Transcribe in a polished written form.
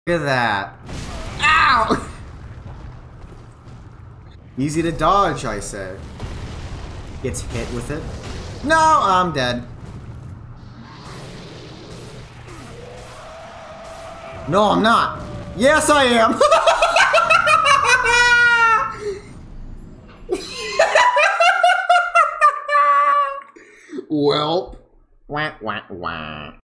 Look at that. Ow! Easy to dodge, I say. Gets hit with it. No, I'm dead. No, I'm not. Yes, I am. Welp. Wah, wah, wah.